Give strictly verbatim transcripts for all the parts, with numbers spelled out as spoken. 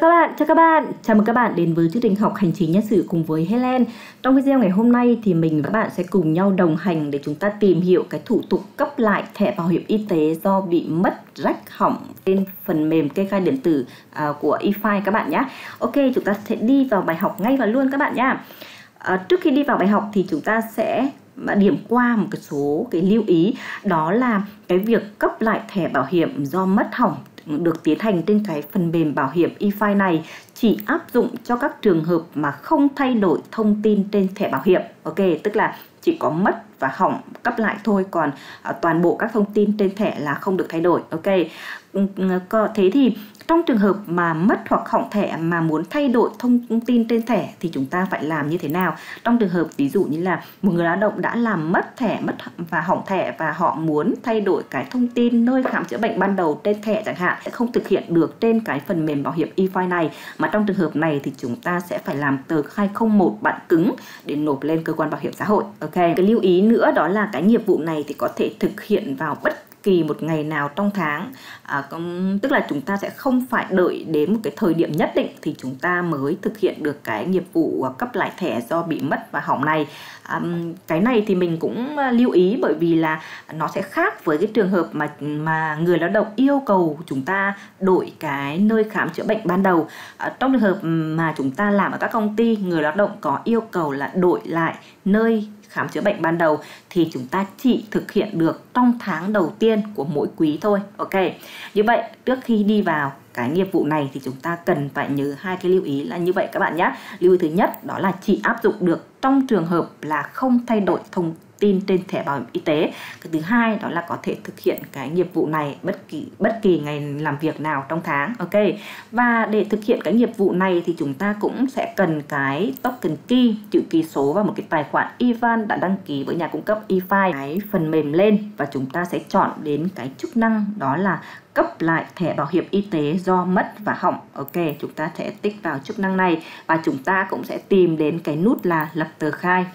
các bạn, chào các bạn, chào mừng các bạn đến với chương trình học hành chính nhân sự cùng với Helen. Trong video ngày hôm nay thì mình và các bạn sẽ cùng nhau đồng hành để chúng ta tìm hiểu cái thủ tục cấp lại thẻ bảo hiểm y tế do bị mất, rách, hỏng trên phần mềm kê khai điện tử uh, của eFile các bạn nhé. Ok, chúng ta sẽ đi vào bài học ngay và luôn các bạn nhé. Uh, trước khi đi vào bài học thì chúng ta sẽ điểm qua một cái số cái lưu ý, đó là cái việc cấp lại thẻ bảo hiểm do mất hỏng được tiến hành trên cái phần mềm bảo hiểm eFile này chỉ áp dụng cho các trường hợp mà không thay đổi thông tin trên thẻ bảo hiểm. Ok, tức là chỉ có mất và hỏng cấp lại thôi, còn uh, toàn bộ các thông tin trên thẻ là không được thay đổi. Ok, thế thì trong trường hợp mà mất hoặc hỏng thẻ mà muốn thay đổi thông tin trên thẻ thì chúng ta phải làm như thế nào? Trong trường hợp ví dụ như là một người lao động đã làm mất thẻ, mất và hỏng thẻ và họ muốn thay đổi cái thông tin nơi khám chữa bệnh ban đầu trên thẻ chẳng hạn, sẽ không thực hiện được trên cái phần mềm bảo hiểm eFile này, mà trong trường hợp này thì chúng ta sẽ phải làm tờ khai không một bản cứng để nộp lên cơ quan bảo hiểm xã hội. Ok, cái lưu ý nữa đó là cái nghiệp vụ này thì có thể thực hiện vào bất kỳ một ngày nào trong tháng, à, tức là chúng ta sẽ không phải đợi đến một cái thời điểm nhất định thì chúng ta mới thực hiện được cái nghiệp vụ cấp lại thẻ do bị mất và hỏng này. À, cái này thì mình cũng lưu ý bởi vì là nó sẽ khác với cái trường hợp mà mà người lao động yêu cầu chúng ta đổi cái nơi khám chữa bệnh ban đầu. À, trong trường hợp mà chúng ta làm ở các công ty, người lao động có yêu cầu là đổi lại nơi khám chữa bệnh ban đầu thì chúng ta chỉ thực hiện được trong tháng đầu tiên của mỗi quý thôi. Ok, như vậy trước khi đi vào cái nghiệp vụ này thì chúng ta cần phải nhớ hai cái lưu ý là như vậy các bạn nhé. Lưu ý thứ nhất đó là chỉ áp dụng được trong trường hợp là không thay đổi thông tin trên thẻ bảo hiểm y tế. Cái thứ hai đó là có thể thực hiện cái nghiệp vụ này bất kỳ bất kỳ ngày làm việc nào trong tháng. Ok, và để thực hiện cái nghiệp vụ này thì chúng ta cũng sẽ cần cái token key, chữ ký số và một cái tài khoản i van đã đăng ký với nhà cung cấp eFile. Cái phần mềm lên và chúng ta sẽ chọn đến cái chức năng đó là cấp lại thẻ bảo hiểm y tế do mất và hỏng. Ok, chúng ta sẽ tích vào chức năng này và chúng ta cũng sẽ tìm đến cái nút là lập tờ khai.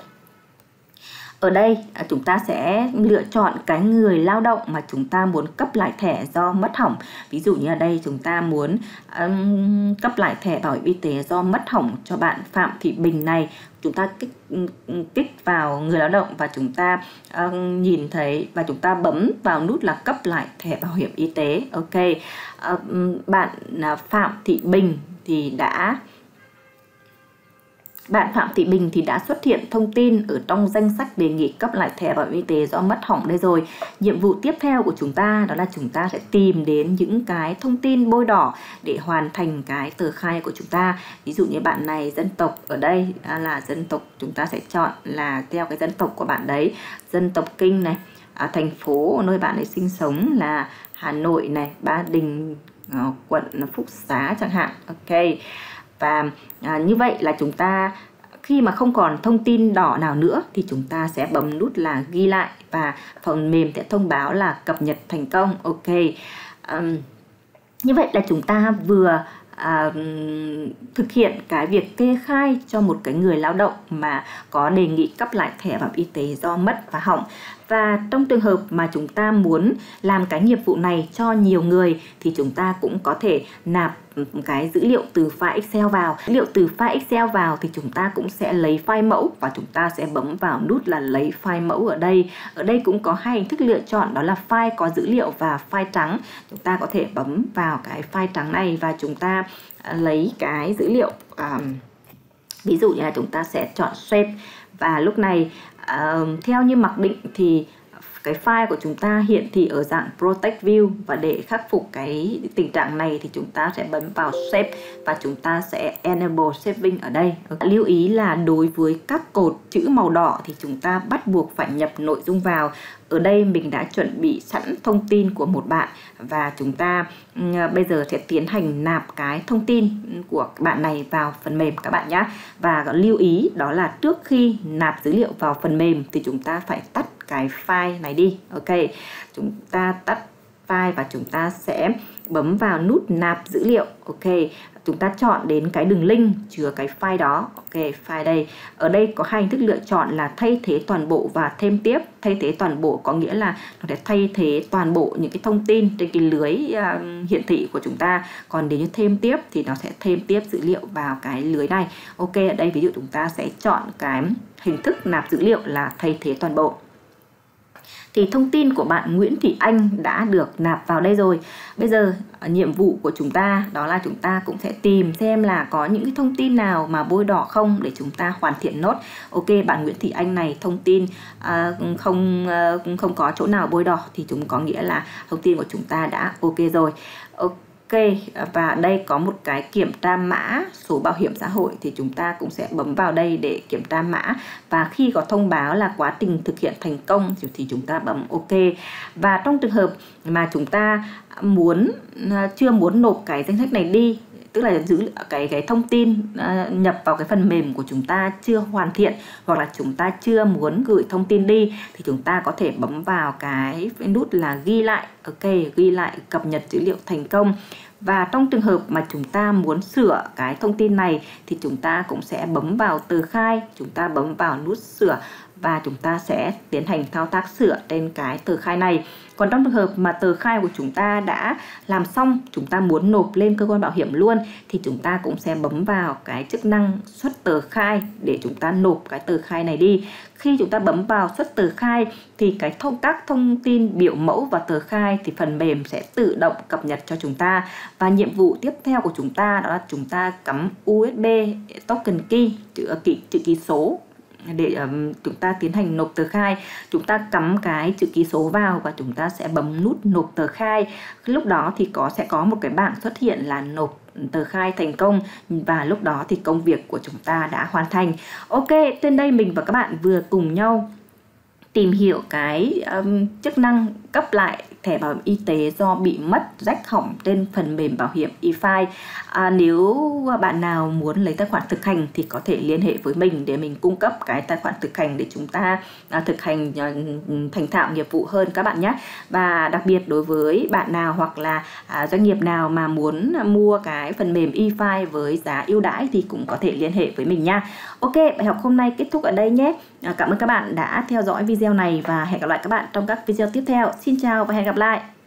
Ở đây chúng ta sẽ lựa chọn cái người lao động mà chúng ta muốn cấp lại thẻ do mất hỏng. Ví dụ như ở đây chúng ta muốn um, cấp lại thẻ bảo hiểm y tế do mất hỏng cho bạn Phạm Thị Bình này. Chúng ta kích, kích vào người lao động và chúng ta uh, nhìn thấy và chúng ta bấm vào nút là cấp lại thẻ bảo hiểm y tế. Ok, uh, bạn uh, Phạm Thị Bình thì đã Bạn Phạm Thị Bình thì đã xuất hiện thông tin ở trong danh sách đề nghị cấp lại thẻ bảo hiểm y tế do mất hỏng đây rồi. Nhiệm vụ tiếp theo của chúng ta đó là chúng ta sẽ tìm đến những cái thông tin bôi đỏ để hoàn thành cái tờ khai của chúng ta. Ví dụ như bạn này dân tộc ở đây là dân tộc, chúng ta sẽ chọn là theo cái dân tộc của bạn đấy. Dân tộc Kinh này, à, thành phố nơi bạn ấy sinh sống là Hà Nội này, Ba Đình, quận Phúc Xá chẳng hạn. Ok, và à, như vậy là chúng ta khi mà không còn thông tin đỏ nào nữa thì chúng ta sẽ bấm nút là ghi lại và phần mềm sẽ thông báo là cập nhật thành công. Ok, um, như vậy là chúng ta vừa À, thực hiện cái việc kê khai cho một cái người lao động mà có đề nghị cấp lại thẻ bảo hiểm y tế do mất và hỏng. Và trong trường hợp mà chúng ta muốn làm cái nghiệp vụ này cho nhiều người thì chúng ta cũng có thể nạp cái dữ liệu từ file Excel vào. Dữ liệu từ file Excel vào thì chúng ta cũng sẽ lấy file mẫu và chúng ta sẽ bấm vào nút là lấy file mẫu ở đây. Ở đây cũng có hai hình thức lựa chọn, đó là file có dữ liệu và file trắng. Chúng ta có thể bấm vào cái file trắng này và chúng ta lấy cái dữ liệu. Um, ví dụ như là chúng ta sẽ chọn save và lúc này uh, theo như mặc định thì cái file của chúng ta hiện thị ở dạng Protect View, và để khắc phục cái tình trạng này thì chúng ta sẽ bấm vào Save và chúng ta sẽ Enable Saving ở đây. Lưu ý là đối với các cột chữ màu đỏ thì chúng ta bắt buộc phải nhập nội dung vào. Ở đây mình đã chuẩn bị sẵn thông tin của một bạn và chúng ta uh, bây giờ sẽ tiến hành nạp cái thông tin của bạn này vào phần mềm các bạn nhé. Và lưu ý đó là trước khi nạp dữ liệu vào phần mềm thì chúng ta phải tắt cái file này đi. Ok, chúng ta tắt file và chúng ta sẽ bấm vào nút nạp dữ liệu. Ok, chúng ta chọn đến cái đường link chứa cái file đó. Ok, file đây. Ở đây có hai hình thức lựa chọn là thay thế toàn bộ và thêm tiếp. Thay thế toàn bộ có nghĩa là nó sẽ thay thế toàn bộ những cái thông tin trên cái lưới uh, hiển thị của chúng ta. Còn nếu như thêm tiếp thì nó sẽ thêm tiếp dữ liệu vào cái lưới này. Ok, ở đây ví dụ chúng ta sẽ chọn cái hình thức nạp dữ liệu là thay thế toàn bộ. Thì thông tin của bạn Nguyễn Thị Anh đã được nạp vào đây rồi. Bây giờ nhiệm vụ của chúng ta đó là chúng ta cũng sẽ tìm xem là có những cái thông tin nào mà bôi đỏ không để chúng ta hoàn thiện nốt. Ok, bạn Nguyễn Thị Anh này thông tin à, không à, không có chỗ nào bôi đỏ thì chúng có nghĩa là thông tin của chúng ta đã ok rồi. Ok. Ok, và đây có một cái kiểm tra mã số bảo hiểm xã hội thì chúng ta cũng sẽ bấm vào đây để kiểm tra mã. Và khi có thông báo là quá trình thực hiện thành công thì chúng ta bấm ok. Và trong trường hợp mà chúng ta muốn chưa muốn nộp cái danh sách này đi, tức là giữ cái cái thông tin uh, nhập vào cái phần mềm của chúng ta chưa hoàn thiện, hoặc là chúng ta chưa muốn gửi thông tin đi, thì chúng ta có thể bấm vào cái nút là ghi lại. Ok, ghi lại cập nhật dữ liệu thành công. Và trong trường hợp mà chúng ta muốn sửa cái thông tin này thì chúng ta cũng sẽ bấm vào tờ khai, chúng ta bấm vào nút sửa và chúng ta sẽ tiến hành thao tác sửa trên cái tờ khai này. Còn trong trường hợp mà tờ khai của chúng ta đã làm xong, chúng ta muốn nộp lên cơ quan bảo hiểm luôn thì chúng ta cũng sẽ bấm vào cái chức năng xuất tờ khai để chúng ta nộp cái tờ khai này đi. Khi chúng ta bấm vào xuất tờ khai thì cái thông các thông tin biểu mẫu và tờ khai thì phần mềm sẽ tự động cập nhật cho chúng ta. Và nhiệm vụ tiếp theo của chúng ta đó là chúng ta cắm u ét bê token key, chữ ký, chữ ký số để um, chúng ta tiến hành nộp tờ khai. Chúng ta cắm cái chữ ký số vào và chúng ta sẽ bấm nút nộp tờ khai. Lúc đó thì có sẽ có một cái bảng xuất hiện là nộp tờ khai thành công, và lúc đó thì công việc của chúng ta đã hoàn thành. Ok, trên đây mình và các bạn vừa cùng nhau tìm hiểu cái um, chức năng cấp lại thẻ bảo hiểm y tế do bị mất, rách, hỏng trên phần mềm bảo hiểm eFile. À, nếu bạn nào muốn lấy tài khoản thực hành thì có thể liên hệ với mình để mình cung cấp cái tài khoản thực hành để chúng ta à, thực hành à, thành thạo nghiệp vụ hơn các bạn nhé. Và đặc biệt đối với bạn nào hoặc là à, doanh nghiệp nào mà muốn mua cái phần mềm eFile với giá ưu đãi thì cũng có thể liên hệ với mình nha. Ok, bài học hôm nay kết thúc ở đây nhé. À, cảm ơn các bạn đã theo dõi video này và hẹn gặp lại các bạn trong các video tiếp theo. Xin chào và hẹn gặp lại.